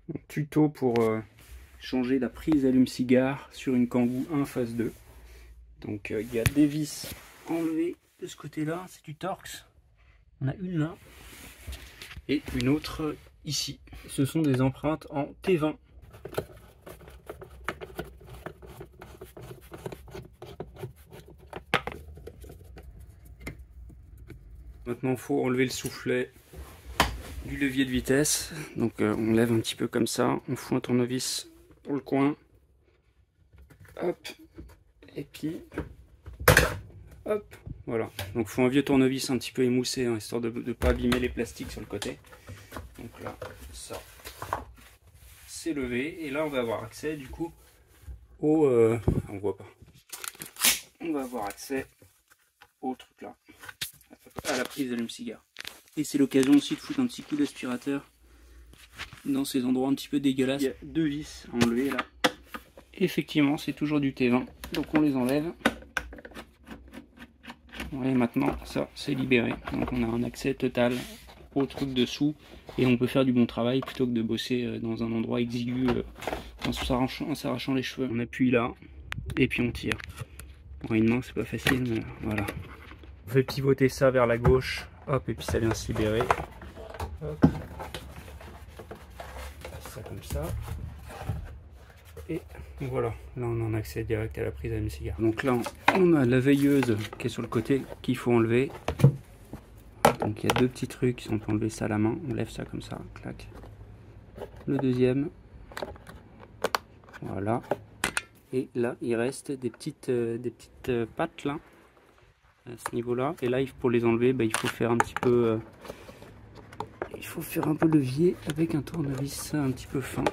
un tuto pour changer la prise allume-cigare sur une Kangoo 1 phase 2. Donc il y a des vis enlevées de ce côté-là, c'est du Torx. On a une là et une autre ici. Ce sont des empreintes en T20. Maintenant, il faut enlever le soufflet du levier de vitesse. Donc on lève un petit peu comme ça, on fout un tournevis pour le coin. Hop, et puis hop, voilà. Donc il faut un vieux tournevis un petit peu émoussé, hein, histoire de ne pas abîmer les plastiques sur le côté. Donc là, ça, c'est levé. Et là, on va avoir accès du coup au... on voit pas. On va avoir accès au truc là, à la prise d'allume-cigare. Et c'est l'occasion aussi de foutre un petit coup d'aspirateur dans ces endroits un petit peu dégueulasses. Il y a deux vis à enlever là. Effectivement, c'est toujours du T20, donc on les enlève. Et maintenant, ça c'est libéré. Donc on a un accès total au truc dessous et on peut faire du bon travail plutôt que de bosser dans un endroit exigu en s'arrachant les cheveux. On appuie là et puis on tire. Bon, une main c'est pas facile, mais voilà. On fait pivoter ça vers la gauche, hop, et puis ça vient se libérer. Hop. Ça comme ça. Et voilà, là on a un accès direct à la prise à une cigare. Donc là on a la veilleuse qui est sur le côté qu'il faut enlever. Donc il y a deux petits trucs, on peut enlever ça à la main, on lève ça comme ça, clac. Le deuxième, voilà. Et là il reste des petites pattes là, à ce niveau-là. Et là pour les enlever, il faut faire un petit peu, il faut faire un peu levier avec un tournevis un petit peu fin.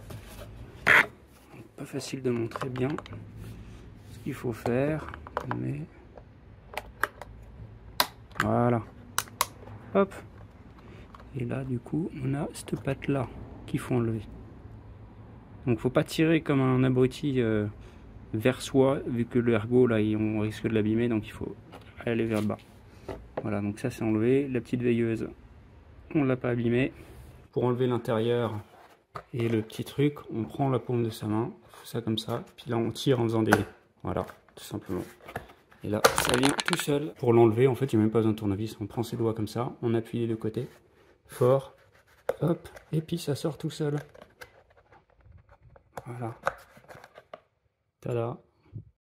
Pas facile de montrer bien ce qu'il faut faire, mais voilà, hop, et là du coup on a cette patte là qu'il faut enlever. Donc faut pas tirer comme un abruti vers soi, vu que l'ergot là on risque de l'abîmer, donc il faut aller vers le bas. Voilà, donc ça c'est enlevé. La petite veilleuse on l'a pas abîmée. Pour enlever l'intérieur et le petit truc, on prend la paume de sa main, on fait ça comme ça, puis là on tire en faisant des... Voilà, tout simplement. Et là, ça vient tout seul. Pour l'enlever, en fait, il n'y a même pas besoin de tournevis. On prend ses doigts comme ça, on appuie les deux côtés, fort, hop, et puis ça sort tout seul. Voilà. Tada.